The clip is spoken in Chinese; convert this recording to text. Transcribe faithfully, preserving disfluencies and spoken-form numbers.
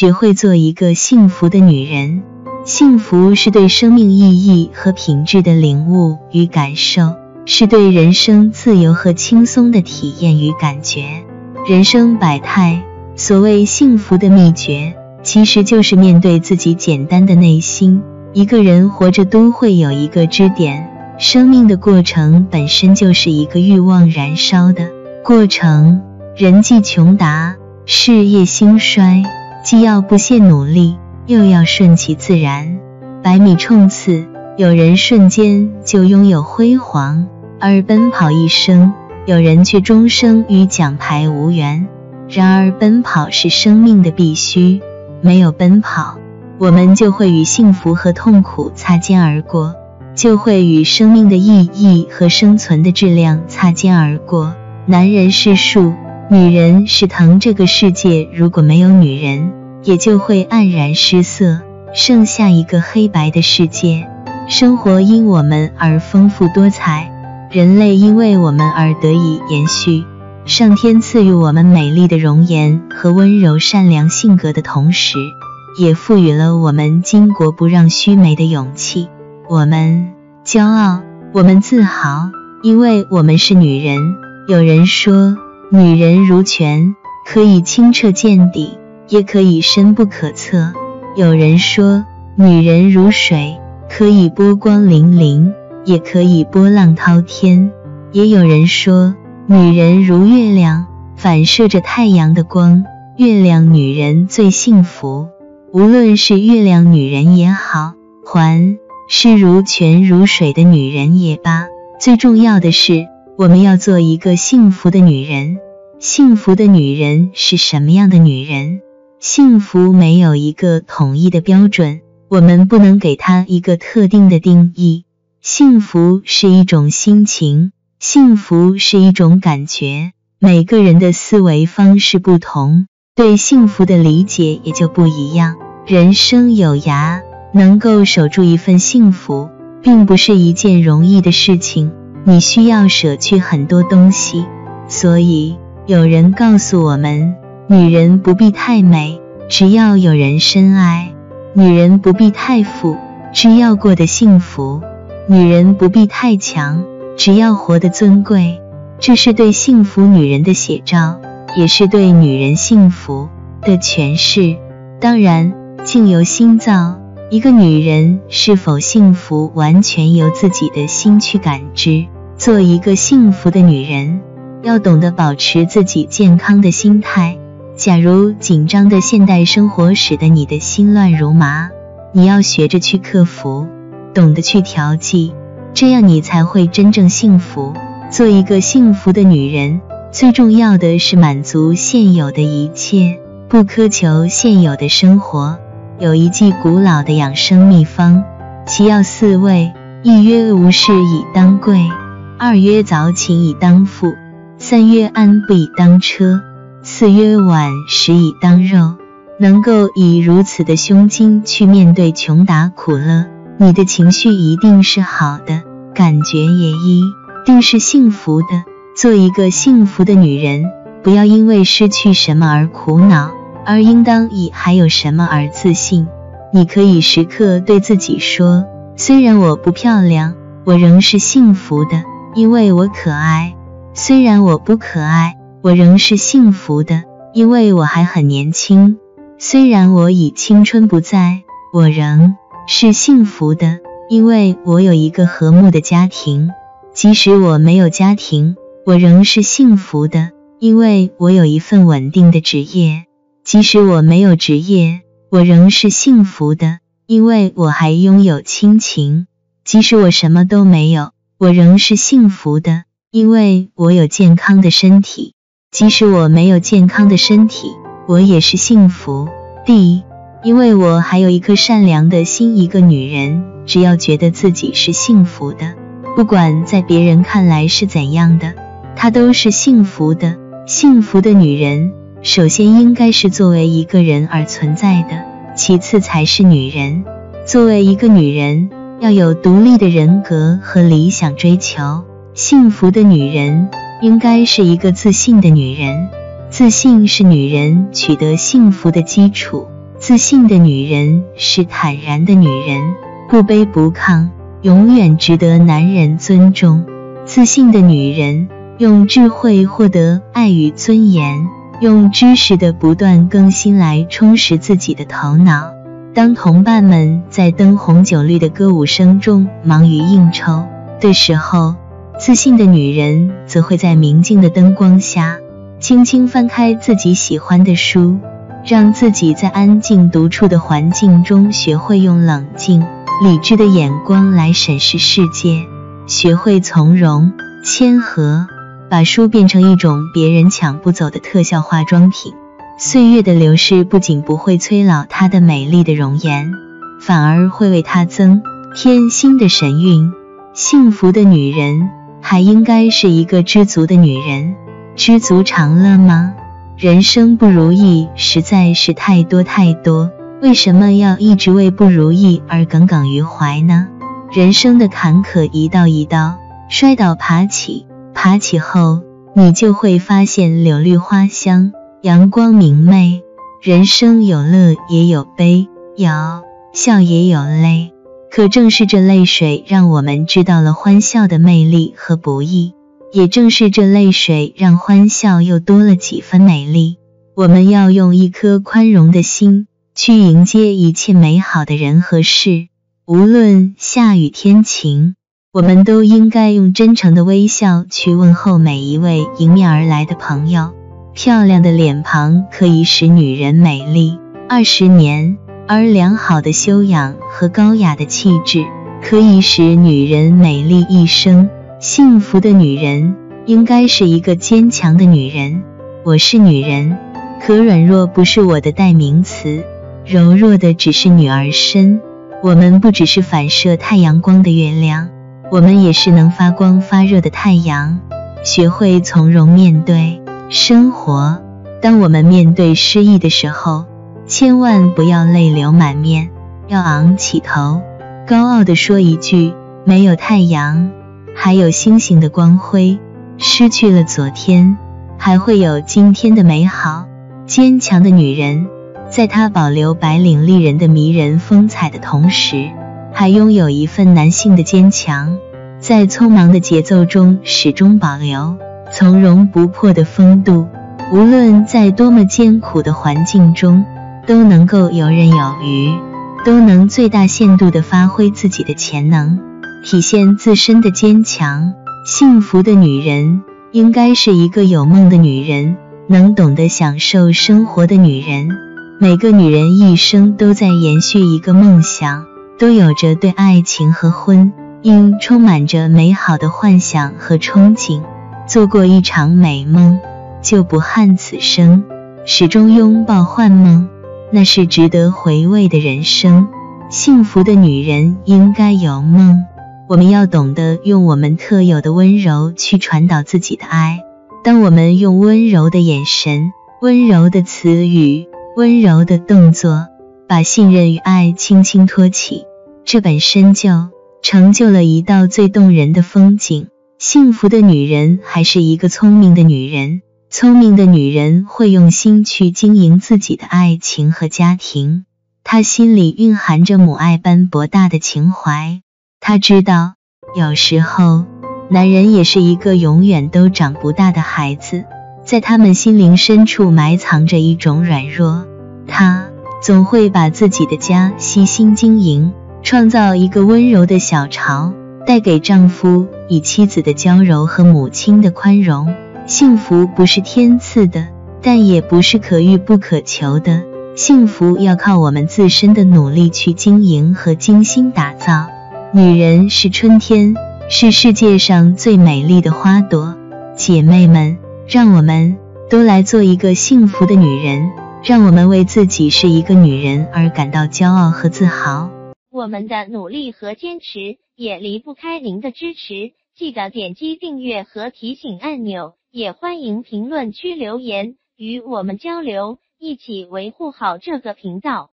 学会做一个幸福的女人。幸福是对生命意义和品质的领悟与感受，是对人生自由和轻松的体验与感觉。人生百态，所谓幸福的秘诀，其实就是面对自己简单的内心。一个人活着都会有一个支点，生命的过程本身就是一个欲望燃烧的过程。人际穷达，事业兴衰，既要不懈努力，又要顺其自然。百米冲刺，有人瞬间就拥有辉煌，而奔跑一生，有人却终生与奖牌无缘。然而奔跑是生命的必须，没有奔跑，我们就会与幸福和痛苦擦肩而过，就会与生命的意义和生存的质量擦肩而过。男人是树，女人是藤，这个世界如果没有女人，也就会黯然失色，剩下一个黑白的世界。生活因我们而丰富多彩，人类因为我们而得以延续。上天赐予我们美丽的容颜和温柔善良性格的同时，也赋予了我们巾帼不让须眉的勇气。我们骄傲，我们自豪，因为我们是女人。有人说，女人如泉，可以清澈见底，也可以深不可测。有人说，女人如水，可以波光粼粼，也可以波浪滔天。也有人说，女人如月亮，反射着太阳的光，月亮女人最幸福。无论是月亮女人也好，还是如泉如水的女人也罢，最重要的是，我们要做一个幸福的女人。幸福的女人是什么样的女人？幸福没有一个统一的标准，我们不能给它一个特定的定义。幸福是一种心情，幸福是一种感觉，每个人的思维方式不同，对幸福的理解也就不一样。人生有涯，能够守住一份幸福，并不是一件容易的事情，你需要舍去很多东西。所以有人告诉我们，女人不必太美，只要有人深爱；女人不必太富，只要过得幸福；女人不必太强，只要活得尊贵。这是对幸福女人的写照，也是对女人幸福的诠释。当然，境由心造，一个女人是否幸福，完全由自己的心去感知。做一个幸福的女人，要懂得保持自己健康的心态。假如紧张的现代生活使得你的心乱如麻，你要学着去克服，懂得去调剂，这样你才会真正幸福。做一个幸福的女人，最重要的是满足现有的一切，不苛求现有的生活。有一句古老的养生秘方，其要四味：一曰无事以当贵，二曰早寝以当富，三曰安不以当车，四曰晚食以当肉。能够以如此的胸襟去面对穷达苦乐，你的情绪一定是好的，感觉也一定是幸福的。做一个幸福的女人，不要因为失去什么而苦恼，而应当以还有什么而自信。你可以时刻对自己说，虽然我不漂亮，我仍是幸福的，因为我可爱；虽然我不可爱，我仍是幸福的，因为我还很年轻；虽然我已青春不在，我仍是幸福的，因为我有一个和睦的家庭；即使我没有家庭，我仍是幸福的，因为我有一份稳定的职业；即使我没有职业，我仍是幸福的，因为我还拥有亲情；即使我什么都没有，我仍是幸福的，因为我有健康的身体；即使我没有健康的身体，我也是幸福的，因为我还有一颗善良的心。一个女人只要觉得自己是幸福的，不管在别人看来是怎样的，她都是幸福的。幸福的女人首先应该是作为一个人而存在的，其次才是女人。作为一个女人，要有独立的人格和理想追求。幸福的女人应该是一个自信的女人，自信是女人取得幸福的基础。 自信的女人是坦然的女人，不卑不亢，永远值得男人尊重。自信的女人用智慧获得爱与尊严，用知识的不断更新来充实自己的头脑。当同伴们在灯红酒绿的歌舞声中忙于应酬的时候，自信的女人则会在明净的灯光下轻轻翻开自己喜欢的书，让自己在安静独处的环境中学会用冷静理智的眼光来审视世界，学会从容谦和，把书变成一种别人抢不走的特效化妆品。岁月的流逝不仅不会催老她的美丽的容颜，反而会为她增添新的神韵。幸福的女人还应该是一个知足的女人。知足常乐吗？人生不如意实在是太多太多，为什么要一直为不如意而耿耿于怀呢？人生的坎坷一道一道，摔倒爬起，爬起后你就会发现柳绿花香，阳光明媚。人生有乐也有悲，有笑也有泪，可正是这泪水让我们知道了欢笑的魅力和不易，也正是这泪水让欢笑又多了几分美丽。我们要用一颗宽容的心去迎接一切美好的人和事，无论下雨天晴，我们都应该用真诚的微笑去问候每一位迎面而来的朋友。漂亮的脸庞可以使女人美丽二十年，而良好的修养和高雅的气质可以使女人美丽一生。幸福的女人应该是一个坚强的女人。我是女人，可软弱不是我的代名词，柔弱的只是女儿身。我们不只是反射太阳光的月亮，我们也是能发光发热的太阳。学会从容面对生活。当我们面对失意的时候，千万不要泪流满面，要昂起头，高傲地说一句，没有太阳，还有星星的光辉，失去了昨天，还会有今天的美好。坚强的女人，在她保留白领丽人的迷人风采的同时，还拥有一份男性的坚强，在匆忙的节奏中始终保留从容不迫的风度。无论在多么艰苦的环境中，都能够游刃有余，都能最大限度地发挥自己的潜能，体现自身的坚强。幸福的女人应该是一个有梦的女人，能懂得享受生活的女人。每个女人一生都在延续一个梦想，都有着对爱情和婚姻充满着美好的幻想和憧憬。做过一场美梦，就不憾此生，始终拥抱幻梦，那是值得回味的人生。幸福的女人应该有梦，我们要懂得用我们特有的温柔去传导自己的爱。当我们用温柔的眼神、温柔的词语、温柔的动作，把信任与爱轻轻托起，这本身就成就了一道最动人的风景。幸福的女人还是一个聪明的女人，聪明的女人会用心去经营自己的爱情和家庭，她心里蕴含着母爱般博大的情怀。她知道，有时候男人也是一个永远都长不大的孩子，在他们心灵深处埋藏着一种软弱，她总会把自己的家悉心经营，创造一个温柔的小巢，带给丈夫以妻子的娇柔和母亲的宽容。幸福不是天赐的，但也不是可遇不可求的。幸福要靠我们自身的努力去经营和精心打造。女人是春天，是世界上最美丽的花朵。姐妹们，让我们都来做一个幸福的女人，让我们为自己是一个女人而感到骄傲和自豪。 我们的努力和坚持也离不开您的支持，记得点击订阅和提醒按钮，也欢迎评论区留言与我们交流，一起维护好这个频道。